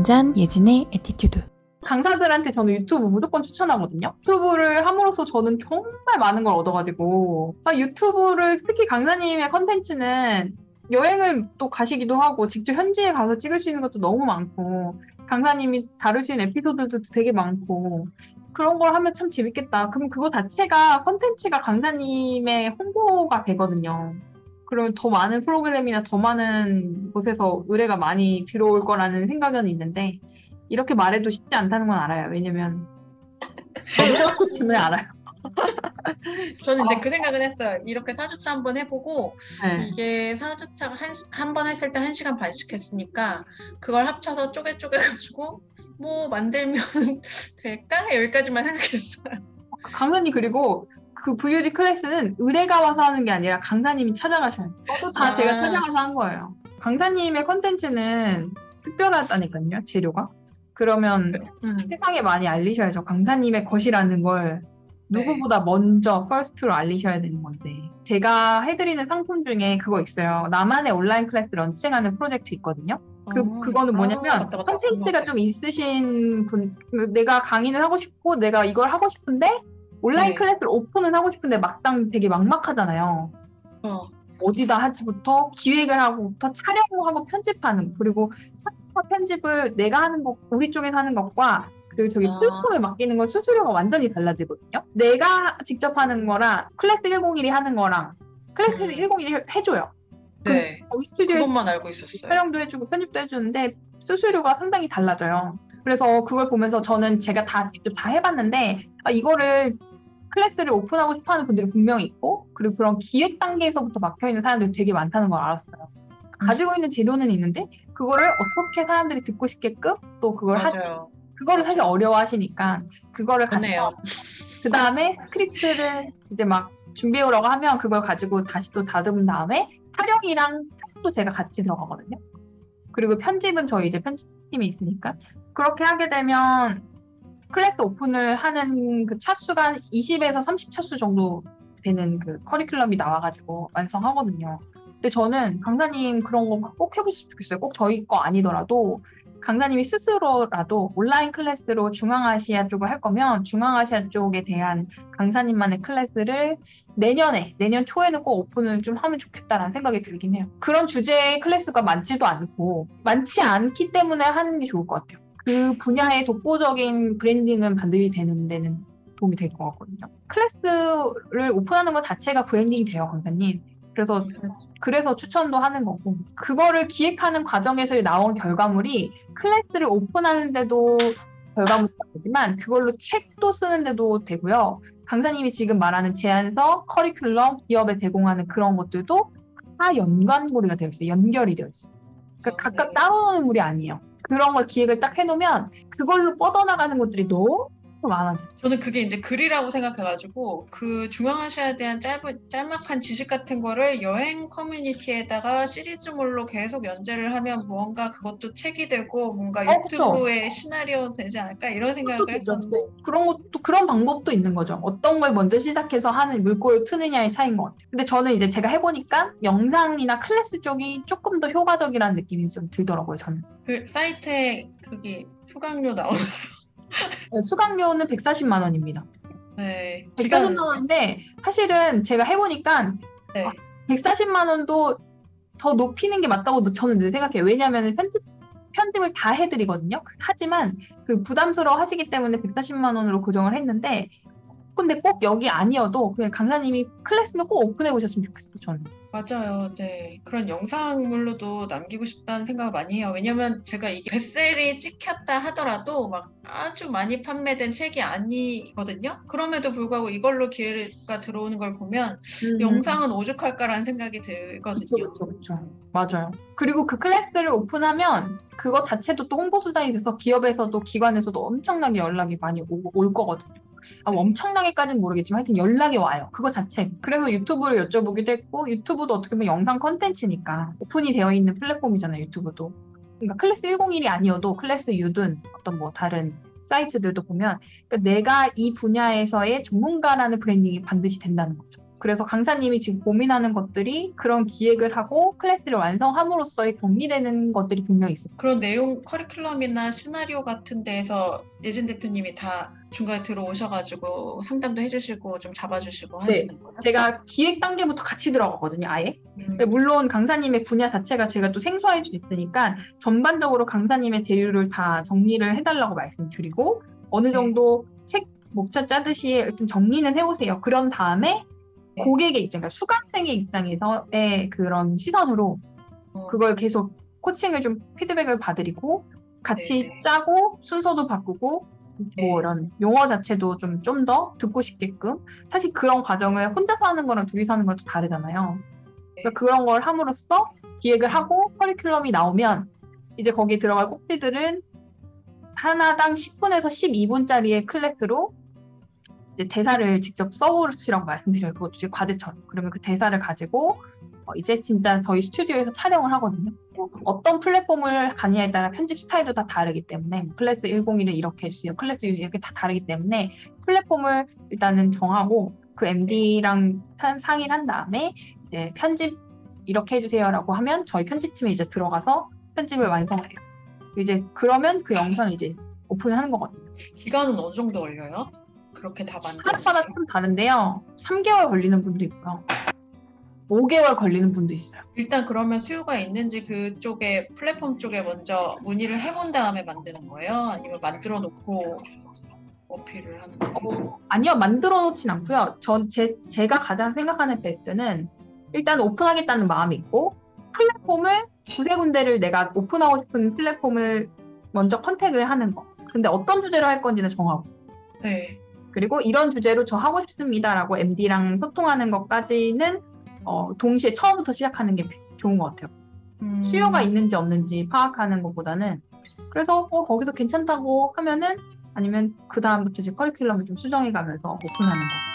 진짠 예진의 애티튜드. 강사들한테 저는 유튜브 무조건 추천하거든요. 유튜브를 함으로써 저는 정말 많은 걸 얻어가지고 유튜브를 특히 강사님의 컨텐츠는 여행을 또 가시기도 하고 직접 현지에 가서 찍을 수 있는 것도 너무 많고 강사님이 다루신 에피소드도 되게 많고 그런 걸 하면 참 재밌겠다. 그럼 그거 자체가 컨텐츠가 강사님의 홍보가 되거든요. 그러면 더 많은 프로그램이나 더 많은 곳에서 의뢰가 많이 들어올 거라는 생각은 있는데 이렇게 말해도 쉽지 않다는 건 알아요. 왜냐면 너무 해왔기 때문에 알아요. 저는 이제 그 생각은 했어요. 이렇게 4주차 한번 해보고 네. 이게 4주차가 한 번 했을 때 1시간 반씩 했으니까 그걸 합쳐서 쪼개가지고 뭐 만들면 될까? 여기까지만 생각했어요. 강사님 그리고 그 VOD 클래스는 의뢰가 와서 하는 게 아니라 강사님이 찾아가셔야 돼요. 저도 다 제가 찾아가서 한 거예요. 강사님의 컨텐츠는 특별하다니까요. 재료가. 그러면 세상에 많이 알리셔야죠. 강사님의 것이라는 걸 누구보다 먼저 퍼스트로 알리셔야 되는 건데 제가 해드리는 상품 중에 그거 있어요. 나만의 온라인 클래스 런칭하는 프로젝트 있거든요. 그거는 뭐냐면 컨텐츠가 좀 있으신 분, 내가 강의를 하고 싶고 내가 이걸 하고 싶은데 온라인 클래스를 오픈은 하고 싶은데 막상 되게 막막하잖아요. 어디다 하지부터 기획을 하고부터 촬영하고 편집하는, 그리고 촬영과 편집을 내가 하는 것, 우리 쪽에서 하는 것과 그리고 저기 플랫폼에 맡기는 건 수수료가 완전히 달라지거든요. 내가 직접 하는 거랑 클래스 101이 하는 거랑 클래스 101이 해줘요. 네, 거기 스튜디오에서 그것만 알고 있었어요. 촬영도 해주고 편집도 해주는데 수수료가 상당히 달라져요. 그래서 그걸 보면서 저는 제가 다 직접 다 해봤는데 이거를 클래스를 오픈하고 싶어하는 분들이 분명히 있고 그리고 그런 기획 단계에서부터 막혀있는 사람들이 되게 많다는 걸 알았어요. 가지고 있는 재료는 있는데 그거를 어떻게 사람들이 듣고 싶게끔 또 그걸 하지, 그거를 사실 어려워하시니까 그거를 가지고 그 다음에 스크립트를 이제 막 준비해오라고 하면 그걸 가지고 다시 또 다듬은 다음에 촬영이랑 또 제가 같이 들어가거든요. 그리고 편집은 저희 이제 편집팀이 있으니까 그렇게 하게 되면 클래스 오픈을 하는 그 차수가 한 20에서 30차수 정도 되는 그 커리큘럼이 나와가지고 완성하거든요. 근데 저는 강사님 그런 거 꼭 해보셨으면 좋겠어요. 꼭 저희 거 아니더라도 강사님이 스스로라도 온라인 클래스로 중앙아시아 쪽을 할 거면 중앙아시아 쪽에 대한 강사님만의 클래스를 내년 초에는 꼭 오픈을 좀 하면 좋겠다라는 생각이 들긴 해요. 그런 주제의 클래스가 많지도 않고 많지 않기 때문에 하는 게 좋을 것 같아요. 그 분야의 독보적인 브랜딩은 반드시 되는 데는 도움이 될 것 같거든요. 클래스를 오픈하는 것 자체가 브랜딩이 돼요, 강사님. 그래서 추천도 하는 거고 그거를 기획하는 과정에서 나온 결과물이 클래스를 오픈하는데도 결과물이 되지만 그걸로 책도 쓰는데도 되고요. 강사님이 지금 말하는 제안서, 커리큘럼, 기업에 제공하는 그런 것들도 다 연관고리가 되어 있어요. 연결이 되어 있어요. 그러니까 각각 따로 노는 물이 아니에요. 그런 걸 기획을 딱 해놓으면 그걸로 뻗어나가는 것들이 너무 많아져요. 저는 그게 이제 글이라고 생각해가지고 그 중앙아시아에 대한 짤막한 지식 같은 거를 여행 커뮤니티에다가 시리즈물로 계속 연재를 하면 무언가 그것도 책이 되고 뭔가 유튜브의 그쵸? 시나리오 되지 않을까 이런 생각을 했었는데 그런 방법도 있는 거죠. 어떤 걸 먼저 시작해서 하는 물꼬를 트느냐의 차이인 것 같아요. 근데 저는 이제 제가 해보니까 영상이나 클래스 쪽이 조금 더 효과적이라는 느낌이 좀 들더라고요. 저는 그 사이트에 그게 수강료 나오나요? 네, 수강료는 140만 원입니다. 네. 140만 원인데 사실은 제가 해보니까 140만 원도 더 높이는 게 맞다고 저는 생각해요. 왜냐하면 편집을 다 해드리거든요. 하지만 그 부담스러워 하시기 때문에 140만 원으로 고정을 했는데 근데 꼭 여기 아니어도 그냥 강사님이 클래스는 꼭 오픈해 보셨으면 좋겠어요. 저는. 맞아요. 네. 그런 영상물로도 남기고 싶다는 생각을 많이 해요. 왜냐면 제가 이게 베스트셀이 찍혔다 하더라도 막 아주 많이 판매된 책이 아니거든요. 그럼에도 불구하고 이걸로 기회가 들어오는 걸 보면 영상은 오죽할까라는 생각이 들거든요. 그렇죠. 맞아요. 그리고 그 클래스를 오픈하면 그것 자체도 또 홍보 수단이 돼서 기업에서도 기관에서도 엄청나게 연락이 많이 올 거거든요. 엄청나게까지는 모르겠지만 하여튼 연락이 와요. 그거 자체. 그래서 유튜브를 여쭤보기도 했고 유튜브도 어떻게 보면 영상 컨텐츠니까 오픈이 되어 있는 플랫폼이잖아요. 유튜브도. 그러니까 클래스 101이 아니어도 클래스 U든 어떤 뭐 다른 사이트들도 보면 그러니까 내가 이 분야에서의 전문가라는 브랜딩이 반드시 된다는 거죠. 그래서 강사님이 지금 고민하는 것들이 그런 기획을 하고 클래스를 완성함으로써의 정리되는 것들이 분명히 있어요. 그런 내용 커리큘럼이나 시나리오 같은 데에서 예진 대표님이 다 중간에 들어오셔가지고 상담도 해주시고 좀 잡아주시고 네, 하시는 거예요? 제가 기획 단계부터 같이 들어가거든요, 아예. 근데 음, 물론 강사님의 분야 자체가 제가 또 생소할 수 있으니까 전반적으로 강사님의 대류를 다 정리를 해달라고 말씀드리고 어느 네. 정도 책 목차 짜듯이 일단 정리는 해오세요. 그런 다음에 네. 고객의 입장, 그러니까 수강생의 입장에서의 그런 시선으로 어, 그걸 계속 코칭을 좀 피드백을 받으리고 같이 네네. 짜고 순서도 바꾸고 네. 뭐 이런 용어 자체도 좀 더 듣고 싶게끔 사실 그런 과정을 혼자서 하는 거랑 둘이서 하는 거랑 또 다르잖아요. 그러니까 그런 걸 함으로써 기획을 하고 커리큘럼이 나오면 이제 거기 들어갈 꼭지들은 하나당 10분에서 12분짜리의 클래스로 이제 대사를 직접 써오시라고 말씀드려요. 그것도 이제 과제처럼. 그러면 그 대사를 가지고 이제 진짜 저희 스튜디오에서 촬영을 하거든요. 어떤 플랫폼을 가느냐에 따라 편집 스타일도 다 다르기 때문에 뭐 클래스 101은 이렇게 해주세요. 클래스 1 이렇게 다 다르기 때문에 플랫폼을 일단은 정하고 그 MD랑 상의를 한 다음에 이제 편집 이렇게 해주세요라고 하면 저희 편집팀에 이제 들어가서 편집을 완성해요. 이제 그러면 그 영상을 이제 오픈을 하는 거거든요. 기간은 어느 정도 걸려요? 그렇게 다 만드는 사람마다 게? 좀 다른데요. 3개월 걸리는 분도 있고요. 5개월 걸리는 분도 있어요. 일단 그러면 수요가 있는지 그쪽에 플랫폼 쪽에 먼저 문의를 해본 다음에 만드는 거예요? 아니면 만들어 놓고 어필을 하는 거예요? 아니요, 만들어 놓진 않고요. 제가 가장 생각하는 베스트는 일단 오픈하겠다는 마음이 있고 플랫폼을 두세 군데를 내가 오픈하고 싶은 플랫폼을 먼저 컨택을 하는 거. 근데 어떤 주제로 할 건지는 정하고. 네. 그리고 이런 주제로 저 하고 싶습니다라고 MD랑 소통하는 것까지는 동시에 처음부터 시작하는 게 좋은 것 같아요. 수요가 있는지 없는지 파악하는 것보다는 그래서 거기서 괜찮다고 하면은 아니면 그 다음부터 이제 커리큘럼을 좀 수정해 가면서 오픈하는 거.